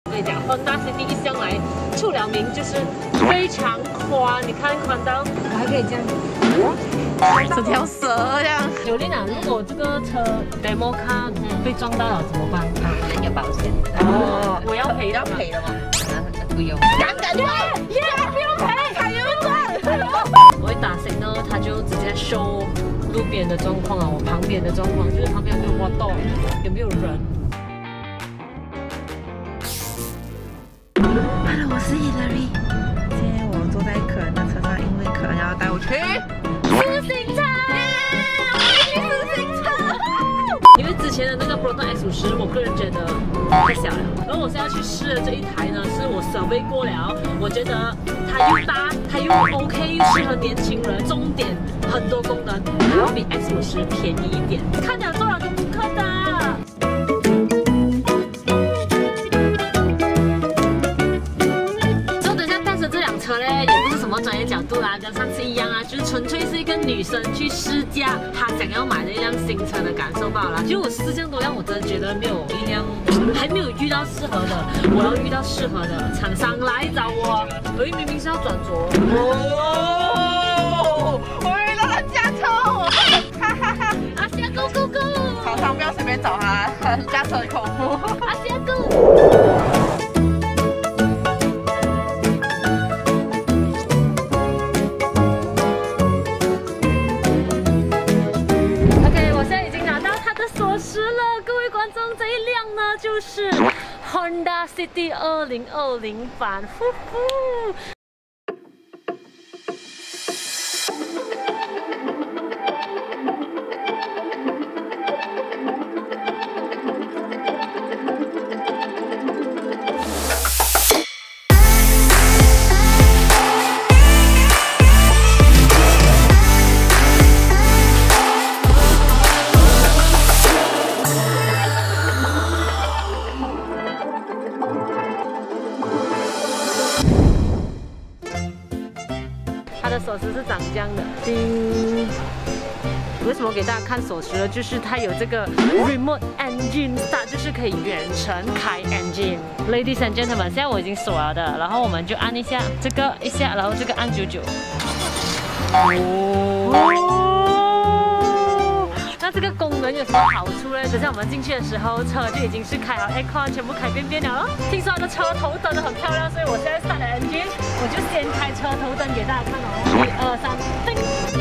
我跟你讲 ，Honda City 一向来出了名就是非常宽，你看宽到我还可以这样子。 这条蛇这样。 九令啊，如果这个车 demo car 被撞到了怎么办？ 那有保险。 哦，我要赔要赔的吗？不用。 赶快，不用赔，还有赚。我一打醒呢，他就直接收路边的状况啊，我旁边的状况就是旁边有没有挖洞，有没有人。 Hello， 我是 Hillary。今天我坐在可人的车上，因为可人要带我去。 自行车，自行车。因为之前的那个 Proton X50，我个人觉得太小了。然后我现在去试的这一台呢，是我survey过了，我觉得它又大，它又 OK， 又适合年轻人，重点很多功能，还要比 X50便宜一点。看了多少个顾客的。 专业角度啦，跟上次一样啊，就是纯粹是一个女生去试驾她想要买的一辆新车的感受罢了。就我试这样多辆，我真的觉得没有一辆还没有遇到适合的，我要遇到适合的厂商来找我。明明是要转左。 哦，我遇到了驾车，哈哈哈！ 阿夏 go go go！ 厂商不要随便找他，驾车很恐怖。 阿夏 go！ 就是 Honda City 2020版，呼呼。它的锁匙是长这样的，叮。为什么给大家看锁匙呢？就是它有这个 remote engine start， 就是可以远程开 engine。Ladies and gentlemen， 现在我已经锁了的，然后我们就按一下这个一下，然后这个按99。那这个功能有什么好处呢？等下我们进去的时候，车就已经是开好 aircon， 全部开变了咯。听说它的车头灯很漂亮，所以我现在 start 的 engine， 我就先开车头灯给大家看哦。1、2、3，叮！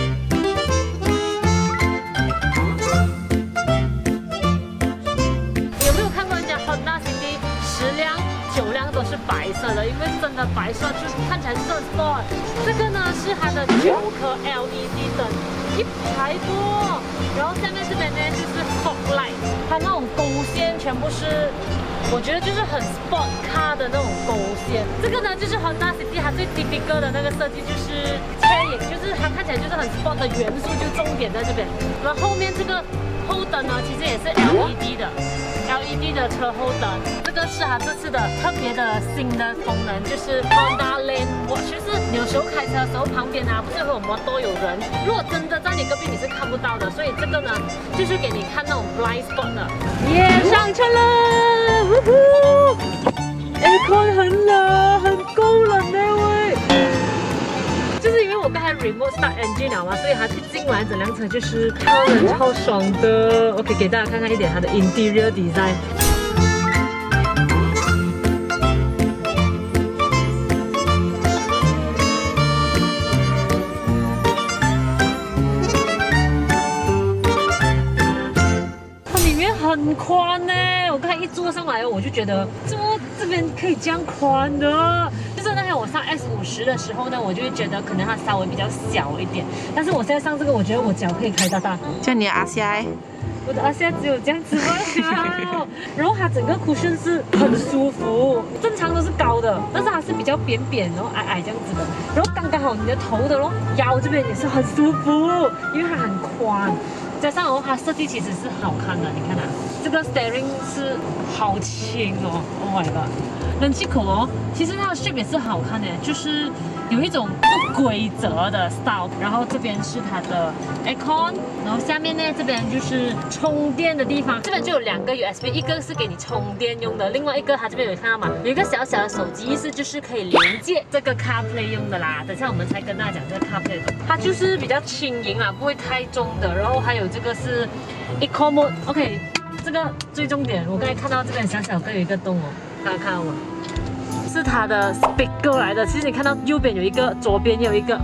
有没有看过人家 Honda City 10辆9辆都是白色的？因为真的白色就是看起来是很 sport。这个呢是它的9颗 LED 灯。 一排多，然后下面这边呢就是 fog light， 它那种勾线全部是，我觉得就是很 sport car 的那种勾线。这个呢就是 Honda City 它最 typical 的那个设计，就是切影，就是它看起来就是很 sport 的元素，就重点在这边。然后后面这个后灯呢，其实也是 LED 的。 LED 的车后灯，这个是它这次的特别的新的功能，就是 Honda Lane Watch， 就是你有时候开车的时候旁边啊，不是会有摩托有人，如果真的在你隔壁你是看不到的，所以这个呢就是给你看那种 blind spot 的。耶，上车了，呜呼 ！Aircon 很冷，很够冷那位。 就是因为我刚才 remote start engine 了嘛，所以它进来整辆车就是超冷超爽的。OK， 给大家看看一点它的 interior design。它里面很宽呢，我刚才一坐上来，我就觉得这边可以这样宽的。 就是那天我上 S50的时候呢，我就会觉得可能它稍微比较小一点，但是我现在上这个，我觉得我脚可以开到大。 叫你的阿夏， 我的阿夏只有这样子吗？然后它整个 cushion 是很舒服，正常都是高的，但是它是比较扁扁，然后矮矮这样子的，然后刚刚好你的头的咯，腰这边也是很舒服，因为它很宽。 加上它设计其实是好看的，你看啊，这个 steering 是好轻哦 ，Oh my god！ 冷气口哦，其实它的 shape 也是好看的，就是有一种不规则的 style。然后这边是它的 aircon， 然后下面呢这边就是充电的地方，这边就有2个 USB， 一个是给你充电用的，另外一个它这边有看到吗？有一个小小的手机，意思就是可以连接这个 CarPlay 用的啦。等下我们才跟大家讲这个 CarPlay， 它就是比较轻盈啦，不会太重的。然后还有这个是 Eco Mode，OK， 这个最重点，我刚才看到这边小小个有一个洞哦，大家看到吗？是它的 speaker 来的。其实你看到右边有一个，左边有一个。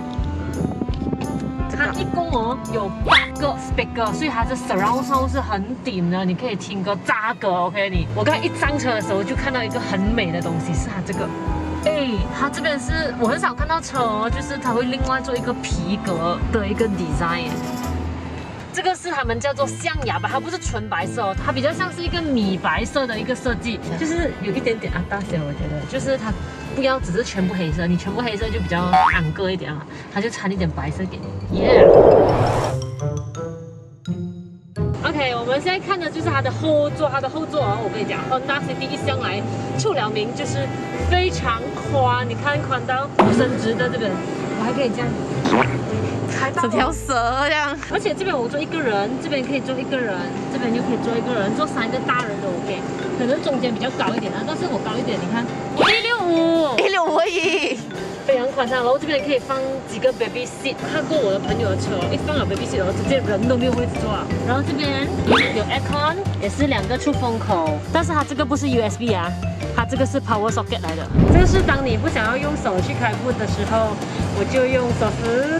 它一共有8个 speaker， 所以它的 surround sound 是很顶的，你可以听歌炸歌。OK， 我刚才一上车的时候就看到一个很美的东西，是它这个。它这边是我很少看到车哦，就是它会另外做一个皮革的一个 design。这个是他们叫做象牙吧，它不是纯白色哦，它比较像是一个米白色的一个设计，就是有一点点大小，我觉得就是它不要只是全部黑色，你全部黑色就比较昂个一点啊，它就掺一点白色给你。OK， 我们现在看的就是它的后座，它的后座我跟你讲 ，Honda City 一向来出了名就是非常宽，你看宽到伸直的这边，我还可以这样。 这条蛇这样， 而且这边我坐一个人，这边可以坐一个人，这边就可以坐一个人，坐3个大人都 OK。可能中间比较高一点啊，但是我高一点，你看165而已，非常宽敞。然后这边可以放几个 baby seat， 看过我的朋友的车，一放了 baby seat， 然后直接人都没有位置坐啊。然后这边有 aircon， 也是2个出风口，但是它这个不是 USB 啊。它这个是 power socket 来的，这个是当你不想要用手去开步的时候，我就用手指。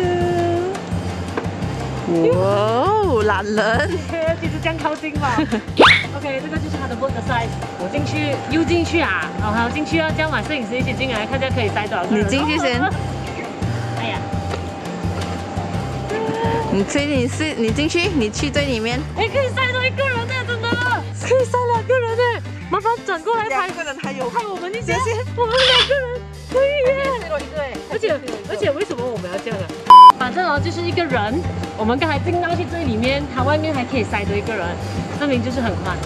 哇，懒人， 其实这样靠近吧。OK， 这个就是它的 boot size。我进去又进去啊，好进去啊，叫我摄影师一起进来，看一下可以塞多少个人。 你进去先。 哎呀， 你进去，你去最里面。 可以塞多1个人呢，真的，可以塞2个人呢。麻烦转过来拍，2 个人还有拍我们一下，我们2个人可以耶，最多1个哎，而且为什么我们要这样啊？反正就是一个人，我们刚才进到去这里面，它外面还可以塞多1个人，证明就是很宽。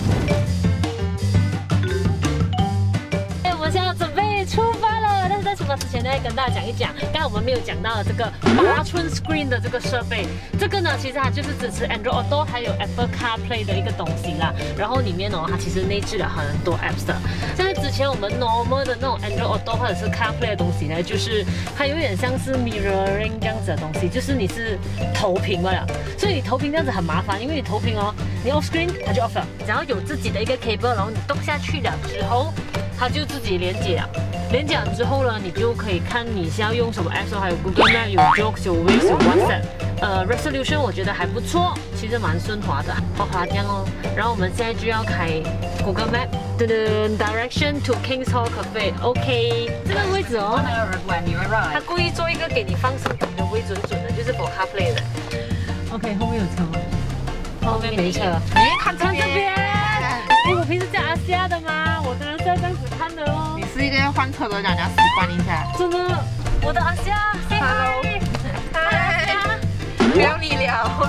我们现在准备出发了，但是在出发之前呢，跟大家讲一讲，刚才我们没有讲到的这个8寸 screen 的这个设备，这个呢，其实它就是支持 Android Auto 还有 Apple CarPlay 的一个东西啦。然后里面它其实内置了很多 apps 的。像之前我们 normal 的那种 Android Auto 或者是 CarPlay 的东西呢，就是它有点像是 mirroring 这样子的东西，就是你是投屏了，所以你投屏这样子很麻烦，因为你投屏你 off screen 它就 off 了，只要有自己的一个 cable， 然后你动下去了之后，它就自己连接了。连接了之后呢，你就可以看你是要用什么 app， 还有 Google Map， 有 Jokes， 有 Waze， 有 WhatsApp。resolution 我觉得还不错，其实蛮顺滑的，滑这样哦。然后我们现在就要开 Google Map， direction to King's Hall Cafe。OK， 这个位置它故意做一个给你放声音的位准的，就是 for CarPlay 的。OK， 后面有车吗？后面没车。看这边。我平时叫阿夏的吗？我当然是要这样子看的哦。 你是一个要换车的人，要习惯一下。 真的，我的阿夏 ，say hi， 嗨，不要你聊。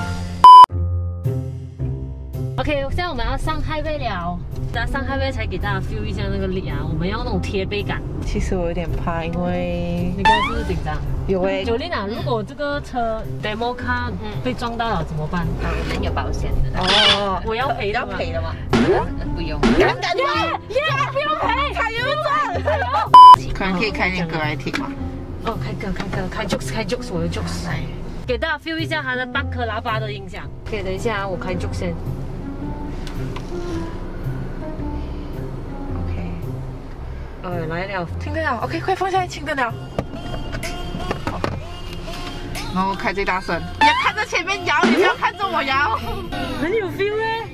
OK， 现在我们要上 highway 了，在上 highway 才给大家 feel 一下那个力啊，我们要那种贴背感。 其实我有点怕，因为你刚才是不是紧张？ 有 Jolin如果这个车 demo car 被撞到了怎么办？ 我们有保险的。 我要赔的吗？ 要赔的吗？不用。 敢敢耶，不用赔， 加油加可能可以开点歌来听吗？ 开 jokes， 我有 jokes。给大家 feel 一下它的8颗喇叭的音响。OK， 等一下我开 jokes 先。来了， 听得了 ，OK， 快放下来，听得了。然后开最大声，你要看着前面摇，你不要看着我摇。 很有 feel 哎。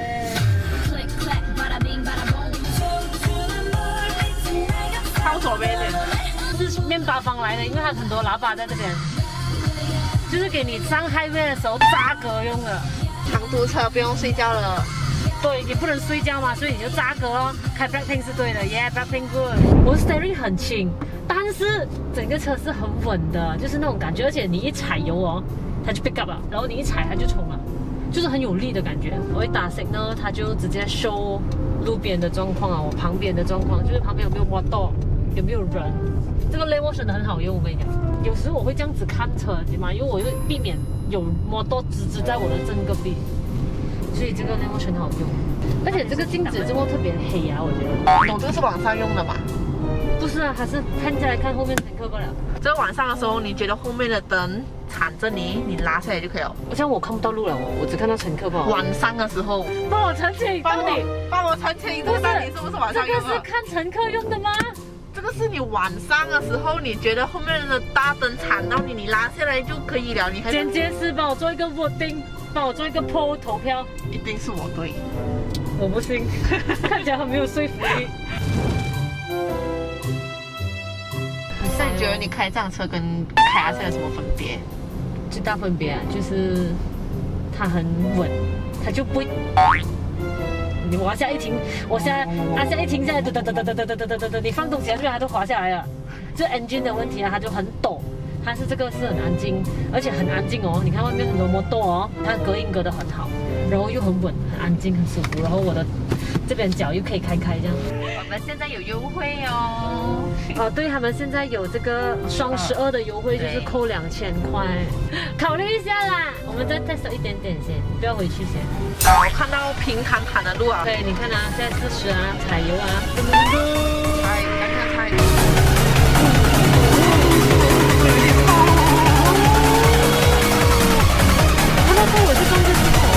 靠左边的， 是面包房来的，因为它很多喇叭在这边，就是给你上 highway 的时候炸歌用的。 长途车不用睡觉了。 对，你不能睡觉嘛，所以你就炸歌哦。开 Blackpink 是对的 ，Yeah，Blackpink good。我 steering 很轻，但是整个车是很稳的，就是那种感觉，而且你一踩油它就 pick up 了，然后你一踩它就冲了，就是很有力的感觉。我一打 signal， 它就直接 show 路边的状况啊，我旁边的状况，就是旁边有没有摩托， 有没有人。这个 Lane Watch 真的很好用，我跟你讲。有时我会这样子看车，你知道吗？因为我会避免有摩托支在我的正隔壁，所以这个 Lane Watch 很好用。而且这个镜子这么特别黑啊，我觉得。 懂这个是晚上用的嘛？ 不是啊，还是看下来看后面乘客不了。 这晚上的时候，你觉得后面的灯缠着你，你拉下来就可以了。 这样我看不到路了，我只看到乘客吧。 晚上的时候， 帮我澄清，到底帮我澄清，这个到底是不是晚上用的？ 这个是看乘客用的吗？ 这个是你晚上的时候，你觉得后面的大灯缠到你，你拉下来就可以了。你还简洁是帮我做一个 voting， 帮我做一个 poll 投票。 一定是我对， 我不信，看起来很没有说服力。 那你觉得你开这辆车跟开阿塞有什么分别？ 最大分别啊，就是它很稳，它就不会。我下一停，阿下一停下来，你放东西下去，它就滑下来了。这 engine 的问题啊，它就很陡。它是这个是很安静，而且很安静哦。你看外面很多摩托哦，它隔音隔得很好，然后又很稳，很安静，很舒服。然后我的这边脚又可以开这样。 我们现在有优惠哦。 哦，对，他们现在有这个双12的优惠，就是扣2000块，考虑一下啦。我们再 test 一点点先，不要回去先。 我看到平坦坦的路啊。 对，你看啊，现在40啊，踩油啊， 踩，赶紧踩。 看到我就中间出口。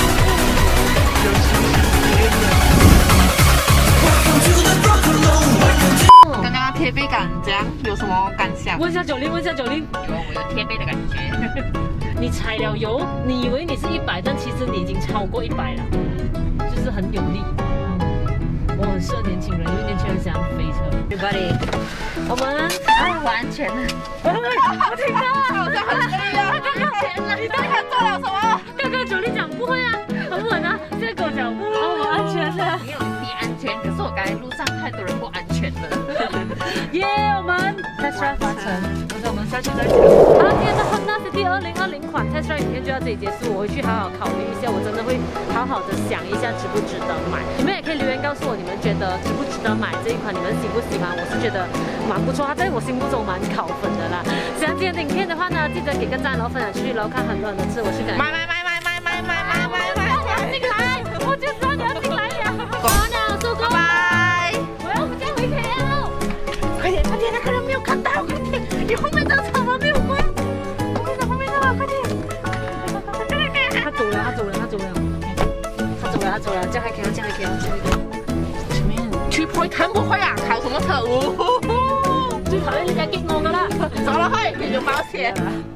刚刚贴背感这样有什么感想？ 问一下九令，问一下九令。 我有贴背的感觉。 你踩了油，你以为你是100，但其实你已经超过100了，就是很有力。我很适合年轻人，因为年轻人喜欢飞车。Everybody， 我们我安全了。 我听到， 好像很累啊！ 安全了。 你到底做了什么？ 刚刚九令讲不会啊，很稳啊，现在跟我讲我安全了。 没有你安全，可是我刚才路上太多人不安全了。 耶，我们 test drive 完成，我们下去再讲。好，今天的 Honda City 2020款 test drive 影片就到这里结束，我会去好好考虑一下，我真的会好好的想一下值不值得买。你们也可以留言告诉我，你们觉得值不值得买这一款，你们喜不喜欢？我是觉得蛮不错，它在我心目中蛮考分的啦。喜欢今天的影片的话呢，记得给个赞，然后分享出去，然后看很多人的吃，我是感。买！进来，我就知道你要进来了。好了，收工。拜。我要回家回 KL。 快点，那个人没有看到，快点！你后面的车门没有关，后面的，快点！ 他走了，这样还可以， 前面3 point 看不快啊，考什么车？ 最討厭人家激我噶啦， 走了，快，你就保險。